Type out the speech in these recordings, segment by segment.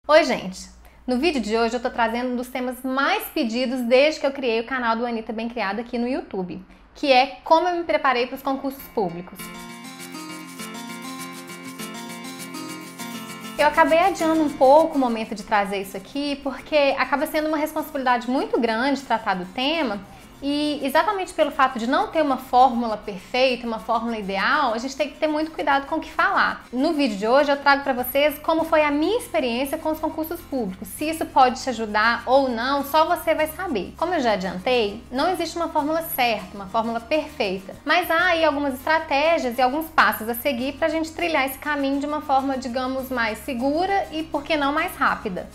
Oi, gente! No vídeo de hoje eu tô trazendo um dos temas mais pedidos desde que eu criei o canal do Anitta Bem Criada aqui no YouTube, que é como eu me preparei para os concursos públicos. Eu acabei adiando um pouco o momento de trazer isso aqui, porque acaba sendo uma responsabilidade muito grande tratar do tema. E exatamente pelo fato de não ter uma fórmula perfeita, uma fórmula ideal, a gente tem que ter muito cuidado com o que falar. No vídeo de hoje eu trago para vocês como foi a minha experiência com os concursos públicos. Se isso pode te ajudar ou não, só você vai saber. Como eu já adiantei, não existe uma fórmula certa, uma fórmula perfeita. Mas há aí algumas estratégias e alguns passos a seguir para a gente trilhar esse caminho de uma forma, digamos, mais segura e, por que não, mais rápida.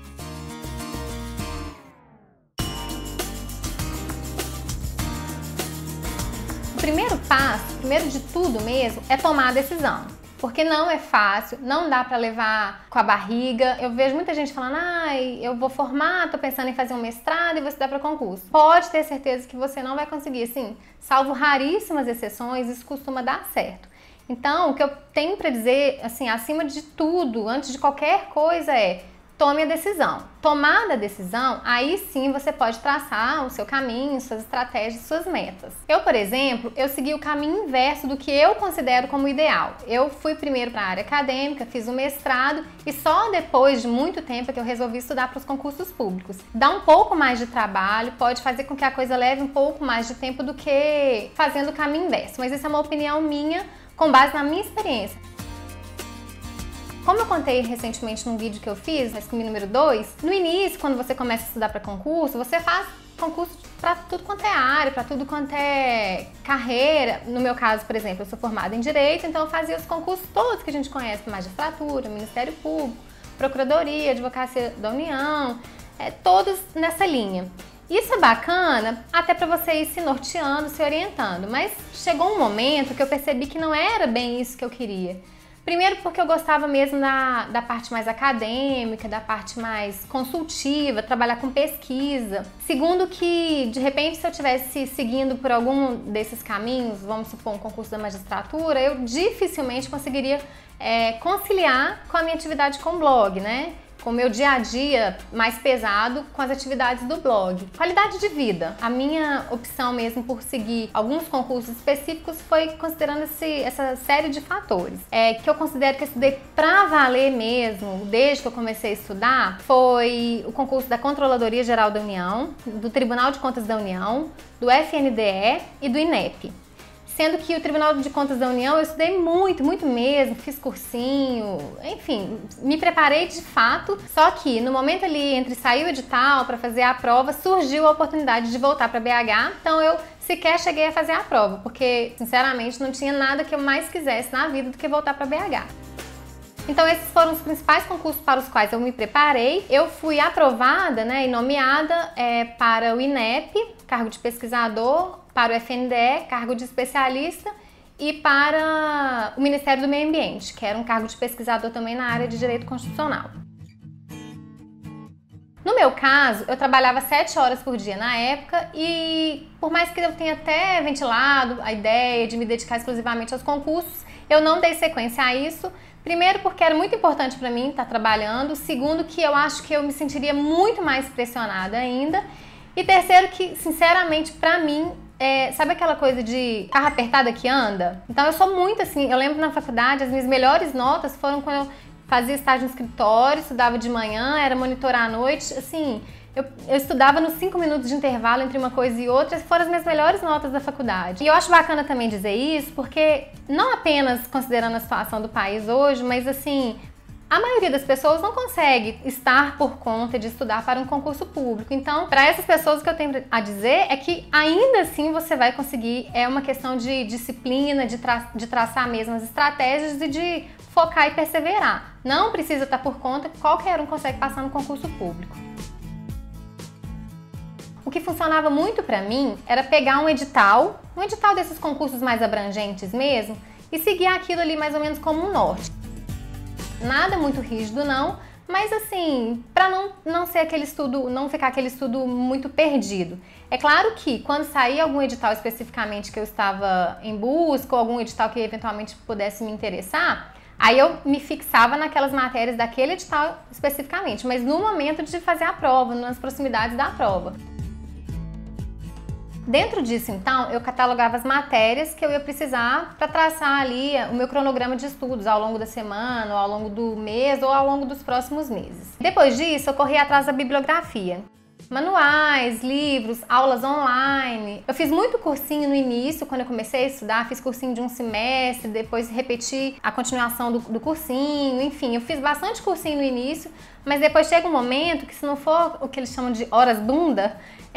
O primeiro passo, primeiro de tudo mesmo, é tomar a decisão. Porque não é fácil, não dá pra levar com a barriga. Eu vejo muita gente falando, eu vou formar, tô pensando em fazer um mestrado e vou estudar para concurso. Pode ter certeza que você não vai conseguir, assim, salvo raríssimas exceções, isso costuma dar certo. Então, o que eu tenho pra dizer, assim, acima de tudo, antes de qualquer coisa tome a decisão. Tomada a decisão, aí sim você pode traçar o seu caminho, suas estratégias, suas metas. Eu, por exemplo, segui o caminho inverso do que eu considero como ideal. Eu fui primeiro para a área acadêmica, fiz o mestrado e só depois de muito tempo é que eu resolvi estudar para os concursos públicos. Dá um pouco mais de trabalho, pode fazer com que a coisa leve um pouco mais de tempo do que fazendo o caminho inverso, mas isso é uma opinião minha com base na minha experiência. Como eu contei recentemente num vídeo que eu fiz, Rescue número 2, no início, quando você começa a estudar para concurso, você faz concurso para tudo quanto é área, para tudo quanto é carreira. No meu caso, por exemplo, eu sou formada em Direito, então eu fazia os concursos todos que a gente conhece, magistratura, Ministério Público, Procuradoria, Advocacia da União, todos nessa linha. Isso é bacana até para você ir se norteando, se orientando, mas chegou um momento que eu percebi que não era bem isso que eu queria. Primeiro porque eu gostava mesmo da parte mais acadêmica, da parte mais consultiva, trabalhar com pesquisa. Segundo que, de repente, se eu estivesse seguindo por algum desses caminhos, vamos supor um concurso da magistratura, eu dificilmente conseguiria conciliar com a minha atividade com o blog, né? Com o meu dia a dia mais pesado com as atividades do blog. Qualidade de vida. A minha opção mesmo por seguir alguns concursos específicos foi considerando essa série de fatores. Que eu considero que eu estudei pra valer mesmo, desde que eu comecei a estudar, foi o concurso da Controladoria Geral da União, do Tribunal de Contas da União, do FNDE e do INEP. Sendo que o Tribunal de Contas da União eu estudei muito, muito mesmo, fiz cursinho, enfim, me preparei de fato, só que no momento ali entre sair o edital para fazer a prova, surgiu a oportunidade de voltar para BH, então eu sequer cheguei a fazer a prova, porque sinceramente não tinha nada que eu mais quisesse na vida do que voltar para BH. Então esses foram os principais concursos para os quais eu me preparei. Eu fui aprovada, e nomeada para o INEP, cargo de pesquisador, para o FNDE, cargo de especialista, e para o Ministério do Meio Ambiente, que era um cargo de pesquisador também na área de Direito Constitucional. No meu caso, eu trabalhava 7 horas por dia na época e por mais que eu tenha até ventilado a ideia de me dedicar exclusivamente aos concursos, eu não dei sequência a isso. Primeiro porque era muito importante para mim estar trabalhando, segundo que eu acho que eu me sentiria muito mais pressionada ainda, e terceiro que, sinceramente, para mim, sabe aquela coisa de carro apertada que anda? Então eu sou muito assim, eu lembro na faculdade, as minhas melhores notas foram quando eu fazia estágio no escritório, estudava de manhã, era monitora à noite, assim, eu estudava nos 5 minutos de intervalo entre uma coisa e outra, essas foram as minhas melhores notas da faculdade. E eu acho bacana também dizer isso, porque não apenas considerando a situação do país hoje, mas assim, a maioria das pessoas não consegue estar por conta de estudar para um concurso público. Então, para essas pessoas, o que eu tenho a dizer é que ainda assim você vai conseguir, é uma questão de disciplina, de traçar mesmo as estratégias e de focar e perseverar. Não precisa estar por conta, qualquer um consegue passar no concurso público. O que funcionava muito para mim era pegar um edital desses concursos mais abrangentes mesmo, e seguir aquilo ali mais ou menos como um norte. Nada muito rígido não, mas assim, para não ser aquele estudo, não ficar aquele estudo muito perdido. É claro que quando sair algum edital especificamente que eu estava em busca, ou algum edital que eventualmente pudesse me interessar, Aí eu me fixava naquelas matérias daquele edital especificamente, mas no momento de fazer a prova, nas proximidades da prova. Dentro disso, então, eu catalogava as matérias que eu ia precisar para traçar ali o meu cronograma de estudos ao longo da semana, ou ao longo do mês, ou ao longo dos próximos meses. Depois disso, eu corri atrás da bibliografia. Manuais, livros, aulas online. Eu fiz muito cursinho no início, quando eu comecei a estudar, fiz cursinho de um semestre, depois repeti a continuação do cursinho, enfim, eu fiz bastante cursinho no início, mas depois chega um momento que se não for o que eles chamam de horas bunda,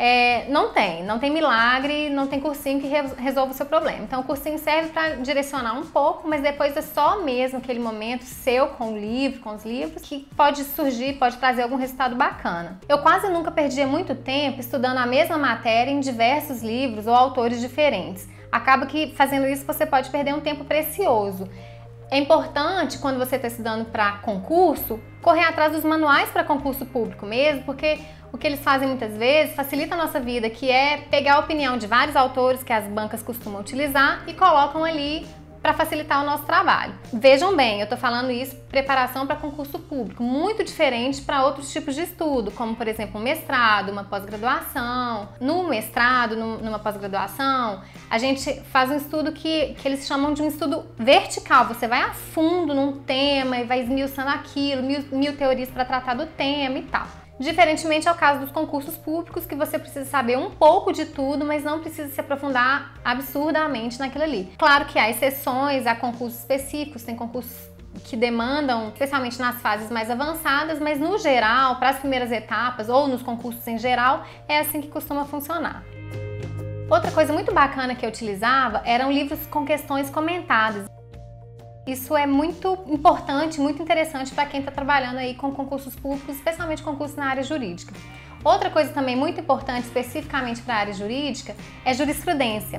não tem milagre, não tem cursinho que resolva o seu problema. Então o cursinho serve para direcionar um pouco, mas depois é só mesmo aquele momento seu com o livro, com os livros, que pode surgir, pode trazer algum resultado bacana. Eu quase nunca perdia muito tempo estudando a mesma matéria em diversos livros ou autores diferentes. Acaba que fazendo isso você pode perder um tempo precioso. É importante, quando você está estudando para concurso, correr atrás dos manuais para concurso público mesmo, porque o que eles fazem muitas vezes facilita a nossa vida, que é pegar a opinião de vários autores que as bancas costumam utilizar e colocam ali para facilitar o nosso trabalho. Vejam bem, eu estou falando isso preparação para concurso público, muito diferente para outros tipos de estudo, como por exemplo um mestrado, uma pós-graduação. No mestrado, numa pós-graduação, a gente faz um estudo que eles chamam de um estudo vertical. Você vai a fundo num tema e vai esmiuçando aquilo, mil teorias para tratar do tema e tal. Diferentemente ao caso dos concursos públicos, que você precisa saber um pouco de tudo, mas não precisa se aprofundar absurdamente naquilo ali. Claro que há exceções, há concursos específicos, tem concursos que demandam, especialmente nas fases mais avançadas, mas no geral, para as primeiras etapas ou nos concursos em geral, é assim que costuma funcionar. Outra coisa muito bacana que eu utilizava eram livros com questões comentadas. Isso é muito importante, muito interessante para quem está trabalhando aí com concursos públicos, especialmente concursos na área jurídica. Outra coisa também muito importante, especificamente para a área jurídica, é jurisprudência.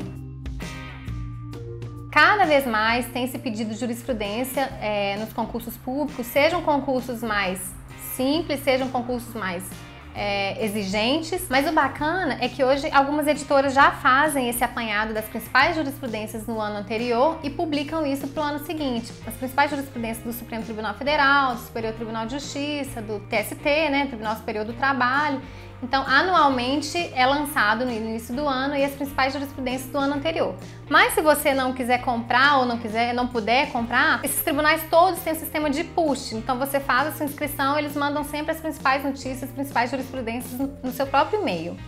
Cada vez mais tem se pedido jurisprudência nos concursos públicos, sejam concursos mais simples, sejam concursos mais exigentes, mas o bacana é que hoje algumas editoras já fazem esse apanhado das principais jurisprudências no ano anterior e publicam isso para o ano seguinte. As principais jurisprudências do Supremo Tribunal Federal, do Superior Tribunal de Justiça, do TST, Tribunal Superior do Trabalho. Então, anualmente é lançado no início do ano e as principais jurisprudências do ano anterior. Mas se você não quiser comprar ou não puder comprar, esses tribunais todos têm um sistema de push. Então você faz a sua inscrição, eles mandam sempre as principais notícias, as principais jurisprudências no seu próprio e-mail.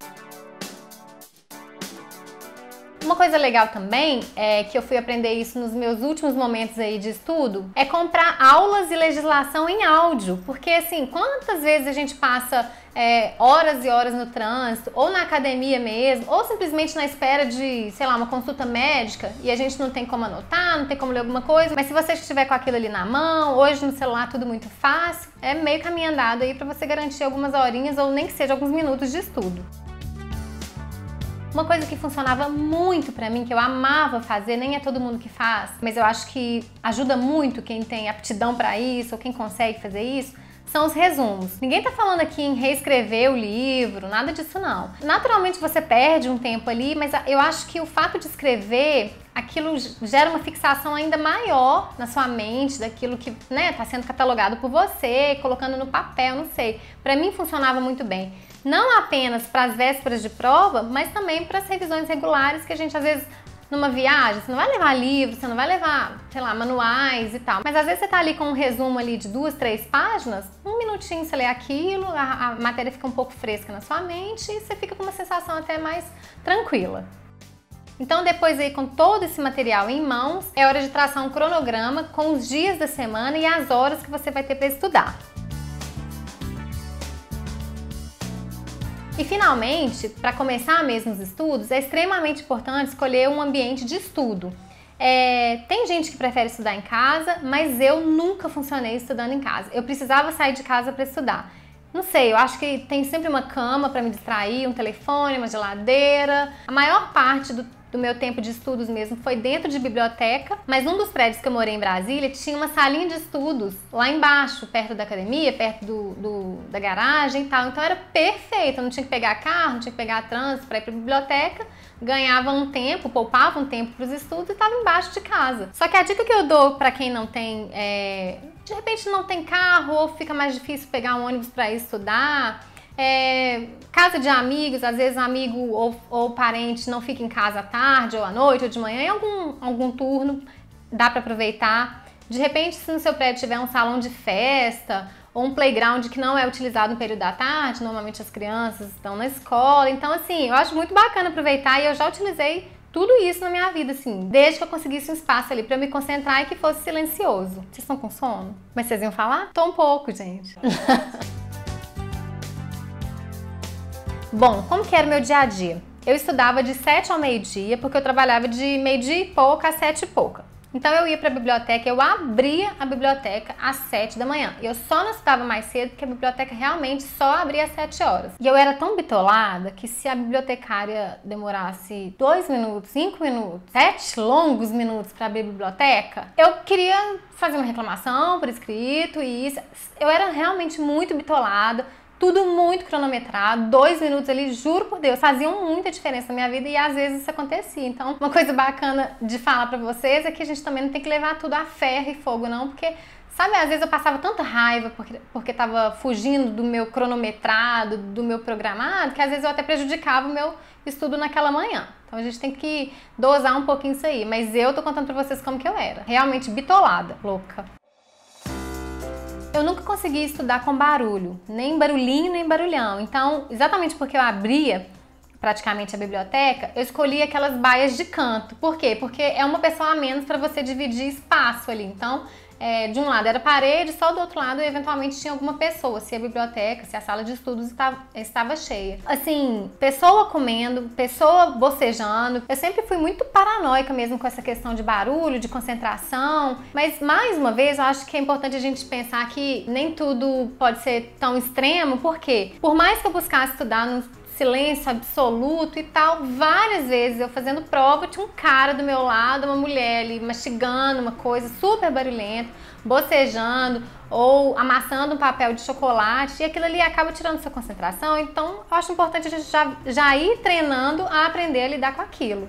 Uma coisa legal também, que eu fui aprender isso nos meus últimos momentos aí de estudo, é comprar aulas e legislação em áudio. Porque assim, quantas vezes a gente passa horas e horas no trânsito, ou na academia mesmo, ou simplesmente na espera de, sei lá, uma consulta médica e a gente não tem como anotar, não tem como ler alguma coisa, mas se você estiver com aquilo ali na mão, hoje no celular tudo muito fácil, é meio caminho andado aí para você garantir algumas horinhas ou nem que seja alguns minutos de estudo. Uma coisa que funcionava muito pra mim, que eu amava fazer, nem é todo mundo que faz, mas eu acho que ajuda muito quem tem aptidão pra isso ou quem consegue fazer isso, são os resumos. Ninguém tá falando aqui em reescrever o livro, nada disso não. Naturalmente você perde um tempo ali, mas eu acho que o fato de escrever, aquilo gera uma fixação ainda maior na sua mente, daquilo que tá sendo catalogado por você, colocando no papel, não sei. Pra mim funcionava muito bem. Não apenas para as vésperas de prova, mas também para as revisões regulares que a gente às vezes numa viagem, você não vai levar livros, você não vai levar, sei lá, manuais e tal. Mas às vezes você tá ali com um resumo ali de 2, 3 páginas, um minutinho você lê aquilo, a matéria fica um pouco fresca na sua mente e você fica com uma sensação até mais tranquila. Então depois aí com todo esse material em mãos, é hora de traçar um cronograma com os dias da semana e as horas que você vai ter para estudar. E finalmente, para começar mesmo os estudos, é extremamente importante escolher um ambiente de estudo. Tem gente que prefere estudar em casa, mas eu nunca funcionei estudando em casa. Eu precisava sair de casa para estudar. Não sei, eu acho que tem sempre uma cama para me distrair, um telefone, uma geladeira. A maior parte do do meu tempo de estudos mesmo foi dentro de biblioteca, mas num dos prédios que eu morei em Brasília tinha uma salinha de estudos lá embaixo, perto da academia, perto da garagem e tal. Então era perfeito, eu não tinha que pegar carro, não tinha que pegar trânsito para ir para a biblioteca, ganhava um tempo, poupava um tempo para os estudos e estava embaixo de casa. Só que a dica que eu dou para quem não tem, de repente não tem carro ou fica mais difícil pegar um ônibus para ir estudar, casa de amigos, às vezes amigo ou parente não fica em casa à tarde ou à noite ou de manhã, em algum turno dá para aproveitar. De repente, se no seu prédio tiver um salão de festa ou um playground que não é utilizado no período da tarde, normalmente as crianças estão na escola, então assim, eu acho muito bacana aproveitar e eu já utilizei tudo isso na minha vida, assim, desde que eu conseguisse um espaço ali pra eu me concentrar e que fosse silencioso. Vocês estão com sono? Mas vocês iam falar? Tô um pouco, gente. Bom, como que era o meu dia a dia? Eu estudava de 7 ao meio-dia, porque eu trabalhava de meio-dia e pouco a 7 e pouca. Então eu ia para a biblioteca, eu abria a biblioteca às 7 da manhã. E eu só não estudava mais cedo porque a biblioteca realmente só abria às 7 horas. E eu era tão bitolada que se a bibliotecária demorasse 2 minutos, 5 minutos, 7 longos minutos para abrir a biblioteca, eu queria fazer uma reclamação por escrito e isso. Eu era realmente muito bitolada. Tudo muito cronometrado, 2 minutos ali, juro por Deus, faziam muita diferença na minha vida e às vezes isso acontecia. Então, uma coisa bacana de falar pra vocês é que a gente também não tem que levar tudo a ferro e fogo não, porque, sabe, às vezes eu passava tanta raiva porque tava fugindo do meu cronometrado, do meu programado, que às vezes eu até prejudicava o meu estudo naquela manhã. Então a gente tem que dosar um pouquinho isso aí, mas eu tô contando pra vocês como que eu era, realmente bitolada, louca. Eu nunca consegui estudar com barulho, nem barulhinho, nem barulhão. Então, exatamente porque eu abria praticamente a biblioteca, eu escolhi aquelas baias de canto. Por quê? Porque é uma pessoa a menos para você dividir espaço ali. Então, de um lado era parede, só do outro lado eventualmente tinha alguma pessoa, se a biblioteca, se a sala de estudos estava cheia. Assim, pessoa comendo, pessoa bocejando. Eu sempre fui muito paranoica mesmo com essa questão de barulho, de concentração, mas mais uma vez eu acho que é importante a gente pensar que nem tudo pode ser tão extremo, porque por mais que eu buscasse estudar no silêncio absoluto e tal, várias vezes eu fazendo prova, tinha um cara do meu lado, uma mulher ali mastigando uma coisa super barulhenta, bocejando ou amassando um papel de chocolate, e aquilo ali acaba tirando sua concentração. Então eu acho importante a gente já ir treinando a aprender a lidar com aquilo.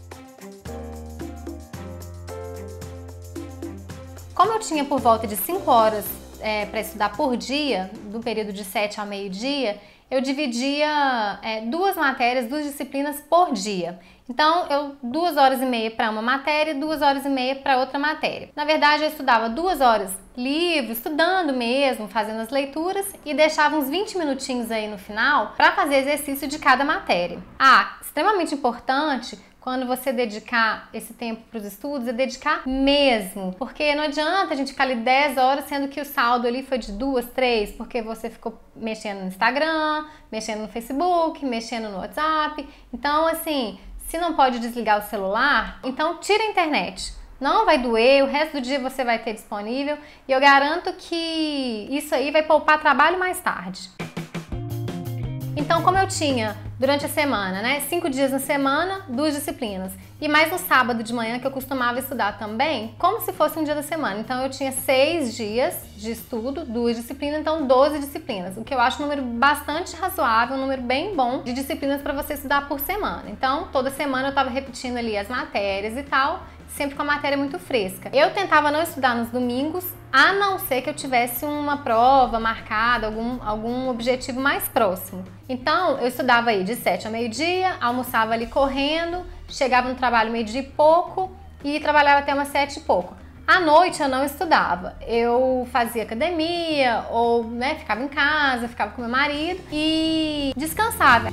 Como eu tinha por volta de 5 horas para estudar por dia, do período de 7 ao meio-dia, eu dividia 2 matérias, 2 disciplinas por dia. Então, 2 horas e meia para uma matéria e 2 horas e meia para outra matéria. Na verdade, eu estudava 2 horas livre, estudando mesmo, fazendo as leituras, e deixava uns 20 minutinhos aí no final para fazer exercício de cada matéria. Extremamente importante, quando você dedicar esse tempo para os estudos, é dedicar mesmo. Porque não adianta a gente ficar ali 10 horas, sendo que o saldo ali foi de 2, 3, porque você ficou mexendo no Instagram, mexendo no Facebook, mexendo no WhatsApp. Então, assim, se não pode desligar o celular, então tira a internet. Não vai doer, o resto do dia você vai ter disponível e eu garanto que isso aí vai poupar trabalho mais tarde. Então, como eu tinha durante a semana, 5 dias na semana, 2 disciplinas, e mais no sábado de manhã que eu costumava estudar também, como se fosse um dia da semana. Então eu tinha 6 dias de estudo, 2 disciplinas, então 12 disciplinas, o que eu acho um número bastante razoável, um número bem bom de disciplinas para você estudar por semana. Então toda semana eu estava repetindo ali as matérias e tal, sempre com a matéria muito fresca. Eu tentava não estudar nos domingos, a não ser que eu tivesse uma prova marcada, algum objetivo mais próximo. Então, eu estudava aí de 7 ao meio-dia, almoçava ali correndo, chegava no trabalho meio-dia e pouco e trabalhava até umas 7 e pouco. À noite eu não estudava, eu fazia academia ou ficava em casa, ficava com meu marido e descansava.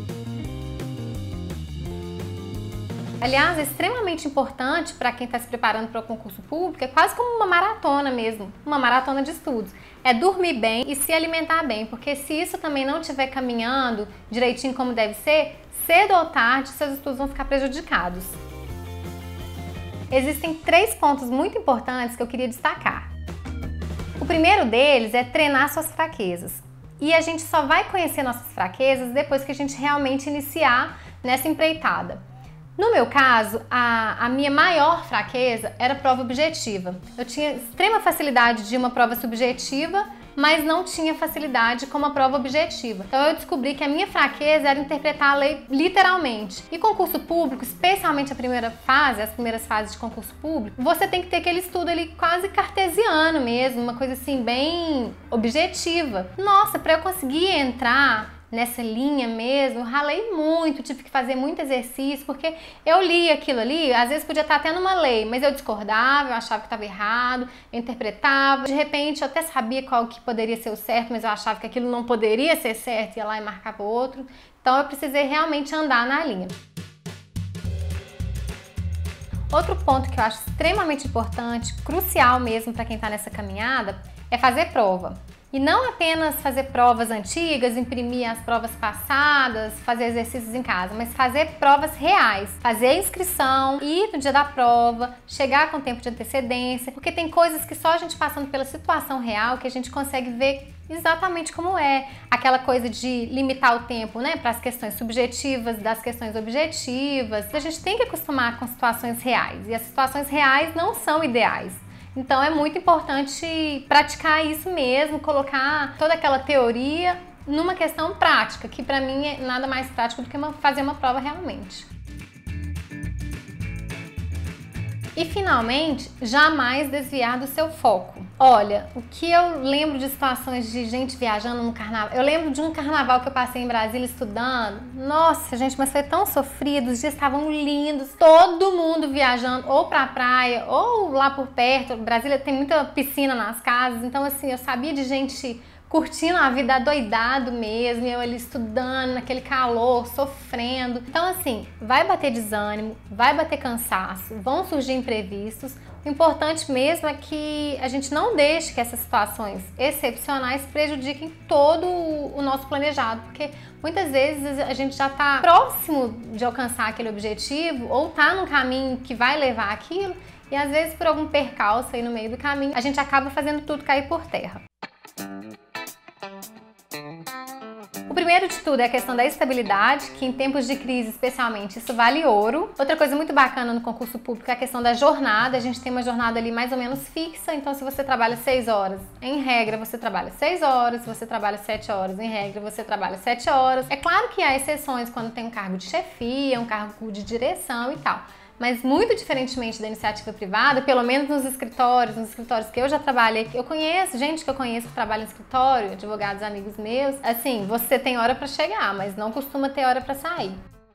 Aliás, é extremamente importante para quem está se preparando para o concurso público, é quase como uma maratona mesmo, uma maratona de estudos. É dormir bem e se alimentar bem, porque se isso também não estiver caminhando direitinho como deve ser, cedo ou tarde seus estudos vão ficar prejudicados. Existem 3 pontos muito importantes que eu queria destacar. O primeiro deles é treinar suas fraquezas. E a gente só vai conhecer nossas fraquezas depois que a gente realmente iniciar nessa empreitada. No meu caso, a minha maior fraqueza era a prova objetiva. Eu tinha extrema facilidade de uma prova subjetiva, mas não tinha facilidade com uma prova objetiva. Então eu descobri que a minha fraqueza era interpretar a lei literalmente. E concurso público, especialmente a primeira fase, as primeiras fases de concurso público, você tem que ter aquele estudo ali quase cartesiano mesmo, uma coisa assim bem objetiva. Nossa, para eu conseguir entrar nessa linha mesmo, eu ralei muito, tive que fazer muito exercício, porque eu li aquilo ali, às vezes podia estar tendo uma lei, mas eu discordava, eu achava que estava errado, eu interpretava, de repente eu até sabia qual que poderia ser o certo, mas eu achava que aquilo não poderia ser certo, ia lá e marcava outro, então eu precisei realmente andar na linha. Outro ponto que eu acho extremamente importante, crucial mesmo para quem está nessa caminhada, é fazer prova. E não apenas fazer provas antigas, imprimir as provas passadas, fazer exercícios em casa, mas fazer provas reais, fazer a inscrição, ir no dia da prova, chegar com tempo de antecedência, porque tem coisas que só a gente passando pela situação real que a gente consegue ver exatamente como é. Aquela coisa de limitar o tempo, né, para as questões subjetivas, das questões objetivas. A gente tem que acostumar com situações reais, e as situações reais não são ideais. Então é muito importante praticar isso mesmo, colocar toda aquela teoria numa questão prática, que para mim é nada mais prático do que fazer uma prova realmente. E finalmente, jamais desviar do seu foco. Olha, o que eu lembro de situações de gente viajando no carnaval, eu lembro de um carnaval que eu passei em Brasília estudando, nossa gente, mas foi tão sofrido, os dias estavam lindos, todo mundo viajando ou pra praia ou lá por perto, Brasília tem muita piscina nas casas, então assim, eu sabia de gente curtindo a vida adoidado mesmo, eu ali estudando, naquele calor, sofrendo. Então assim, vai bater desânimo, vai bater cansaço, vão surgir imprevistos. O importante mesmo é que a gente não deixe que essas situações excepcionais prejudiquem todo o nosso planejado, porque muitas vezes a gente já está próximo de alcançar aquele objetivo ou está num caminho que vai levar aquilo e às vezes por algum percalço aí no meio do caminho a gente acaba fazendo tudo cair por terra. O primeiro de tudo é a questão da estabilidade, que em tempos de crise especialmente isso vale ouro. Outra coisa muito bacana no concurso público é a questão da jornada. A gente tem uma jornada ali mais ou menos fixa, então se você trabalha 6 horas, em regra você trabalha 6 horas, se você trabalha 7 horas, em regra você trabalha 7 horas. É claro que há exceções quando tem um cargo de chefia, um cargo de direção e tal. Mas muito diferentemente da iniciativa privada, pelo menos nos escritórios que eu já trabalhei, eu conheço gente que eu conheço que trabalha em escritório, advogados amigos meus, assim, você tem hora para chegar, mas não costuma ter hora para sair.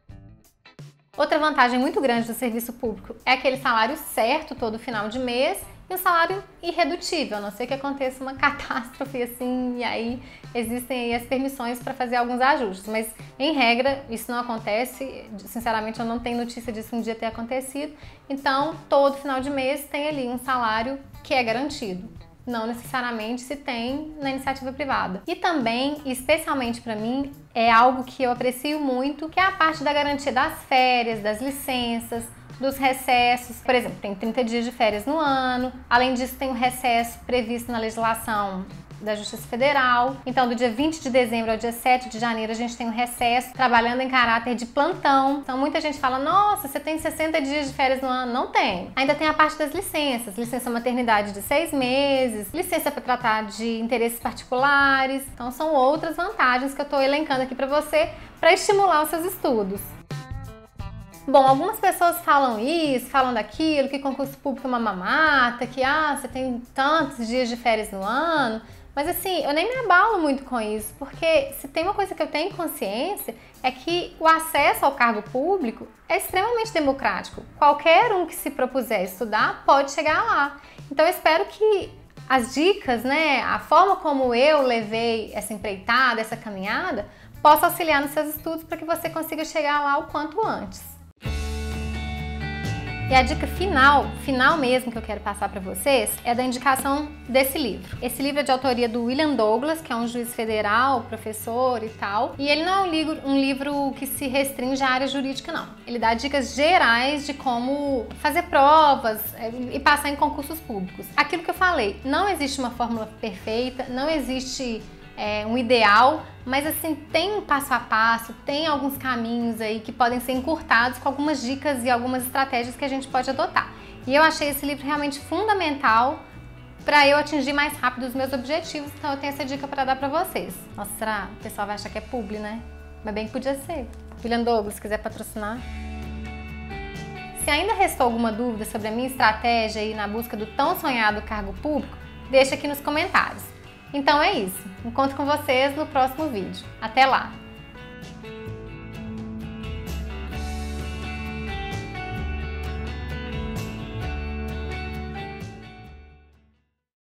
Outra vantagem muito grande do serviço público é aquele salário certo todo final de mês e um salário irredutível, a não ser que aconteça uma catástrofe assim, e aí existem aí as permissões para fazer alguns ajustes, mas em regra isso não acontece, sinceramente eu não tenho notícia disso um dia ter acontecido, então todo final de mês tem ali um salário que é garantido. Não necessariamente se tem na iniciativa privada. E também, especialmente para mim, é algo que eu aprecio muito, que é a parte da garantia das férias, das licenças, dos recessos. Por exemplo, tem 30 dias de férias no ano. Além disso, tem um recesso previsto na legislação da Justiça Federal. Então, do dia 20 de dezembro ao dia 7 de janeiro, a gente tem um recesso, trabalhando em caráter de plantão. Então, muita gente fala, nossa, você tem 60 dias de férias no ano. Não tem. Ainda tem a parte das licenças. Licença maternidade de 6 meses, licença para tratar de interesses particulares. Então, são outras vantagens que eu estou elencando aqui para você, para estimular os seus estudos. Bom, algumas pessoas falam isso, falam daquilo, que concurso público é uma mamata, que você tem tantos dias de férias no ano. Mas assim, eu nem me abalo muito com isso, porque se tem uma coisa que eu tenho consciência é que o acesso ao cargo público é extremamente democrático. Qualquer um que se propuser estudar pode chegar lá. Então eu espero que as dicas, né, a forma como eu levei essa empreitada, essa caminhada, possa auxiliar nos seus estudos para que você consiga chegar lá o quanto antes. E a dica final mesmo que eu quero passar para vocês é da indicação desse livro. Esse livro é de autoria do William Douglas, que é um juiz federal, professor e tal. E ele não é um livro que se restringe à área jurídica, não. Ele dá dicas gerais de como fazer provas e passar em concursos públicos. Aquilo que eu falei, não existe uma fórmula perfeita, não existe um ideal, mas assim, tem um passo a passo, tem alguns caminhos aí que podem ser encurtados com algumas dicas e algumas estratégias que a gente pode adotar. E eu achei esse livro realmente fundamental para eu atingir mais rápido os meus objetivos, então eu tenho essa dica para dar para vocês. Nossa, será? O pessoal vai achar que é publi, né? Mas bem que podia ser. William Douglas, se quiser patrocinar. Se ainda restou alguma dúvida sobre a minha estratégia aí na busca do tão sonhado cargo público, deixa aqui nos comentários. Então é isso. Encontro com vocês no próximo vídeo. Até lá!